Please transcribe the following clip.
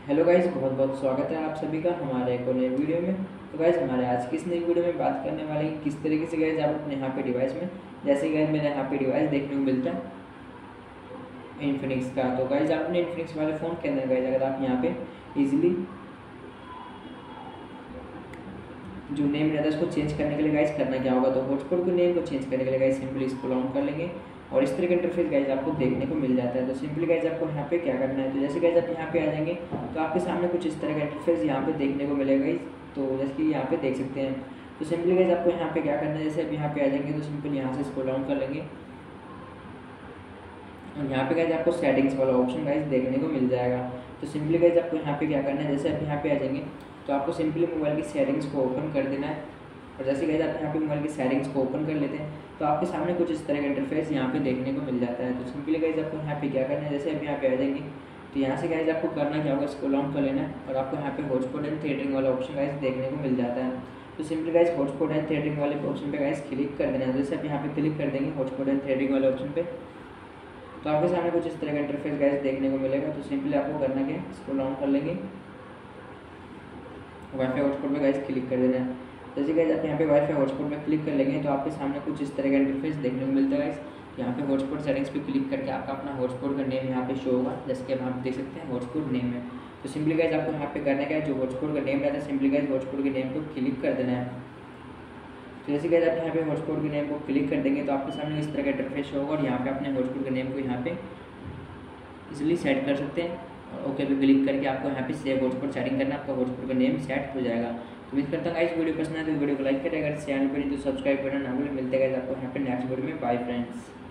Hello guys, बहुत बहुत स्वागत है आप सभी का हमारे एक और नए वीडियो में। तो गाइस, हमारे आज की इस नई वीडियो में बात करने वाले हैं किस तरीके से गाइस आप अपने यहाँ पे डिवाइस में, जैसे गाइस मेरे यहाँ पे डिवाइस देखने को मिलता है इन्फिनिक्स का। तो गाइस आप अपने इन्फिनिक्स वाले फ़ोन के अंदर गाइस अगर आप यहाँ पे इजीली जो नेम रहता है उसको चेंज करने के लिए गाइस करना क्या होगा, तो हॉटस्पॉट के नेम को चेंज करने के लिए गाइस सिंपली इसको लॉन्च कर लेंगे और इस तरह का इंटरफेस गाइस आपको देखने को मिल जाता है। तो सिंपली गाइस आपको यहाँ पे क्या करना है, तो जैसे गाइस आप यहाँ पे आ जाएंगे तो आपके सामने कुछ इस तरह का इंटरफेस यहाँ पे देखने को मिलेगा गाइस। तो जैसे कि यहाँ पे देख सकते हैं, तो सिंपली गाइस आपको यहाँ पे क्या करना है, जैसे आप यहाँ पे आ जाएंगे तो सिंपली यहाँ से इसको डाउन कर लेंगे और यहाँ पे गाइस आपको सेटिंग्स वाला ऑप्शन गाइस देखने को मिल जाएगा। तो सिंपली गाइस आपको यहाँ पे क्या करना है, जैसे आप यहाँ पे आ जाएंगे तो आपको सिंपली मोबाइल की सेटिंग्स को ओपन कर देना है और जैसे गाइस आप यहाँ पे मोबाइल की सेटिंग्स को ओपन कर लेते हैं तो आपके सामने कुछ इस तरह का इंटरफेस यहाँ पे देखने को मिल जाता है। तो सिंपली गाइस आपको यहाँ पे क्या करना है, जैसे आप यहाँ पे आ जाएंगे तो यहाँ से गाइस आपको करना क्या होगा, इसको लॉन्च कर लेना है और आपको यहाँ पे हॉटस्पॉट एंड थिएटरिंग वाला ऑप्शन गाइस देखने को मिल जाता है। तो simply guys hotspot and tethering वाले ऑप्शन पे गाइस क्लिक कर देना है। जैसे आप यहाँ पे क्लिक कर देंगे हॉटस्पॉट एंड थिएटरिंग वाले ऑप्शन पे तो आपके सामने कुछ इस तरह का इंटरफेस गाइस देखने को मिलेगा। तो सिंपली आपको करना क्या है, इसको लॉन्च कर लेंगे, वाईफाई हॉटस्पॉट पे गाइस क्लिक कर देना है। जैसे गाइस आप यहाँ पे वाईफाई हॉटस्पॉट पे क्लिक कर लेंगे तो आपके सामने कुछ इस तरह का इंटरफेस देखने को मिलता है गाइस। यहाँ पे हॉटस्पॉट सेटिंग्स पे क्लिक करके आपका अपना हॉटस्पॉट का नेम यहाँ पे शो होगा, जैसे कि आप यहाँ पे देख सकते हैं हॉटस्पॉट नेम है। तो सिंपली गाइस आपको यहाँ पे करना क्या है, जो हॉटस्पॉट का नेम रहता है सिंपली गाइस हॉटस्पॉट के नेम को क्लिक कर देना है। तो जैसे गाइस आप यहाँ पे हॉटस्पॉट के नेम को क्लिक कर देंगे तो आपके सामने इस तरह का इंटरफेस शो होगा और यहाँ पे अपने हॉटस्पॉट के नेम को यहाँ पे इजीली सेट कर सकते हैं और ओके पे क्लिक करके आपको यहाँ पे सेव हॉटस्पॉट सेटिंग करना, आपका हॉटस्पॉट का नेम सेट हो जाएगा। तो उम्मीद करता हूँ गाइस वीडियो पसंद है तो वीडियो को लाइक करें, अगर चैनल पर नहीं तो सब्सक्राइब करना ना भूलें। मिलते हैं गाइस आपको यहाँ पे नेक्स्ट वीडियो में। Bye friends.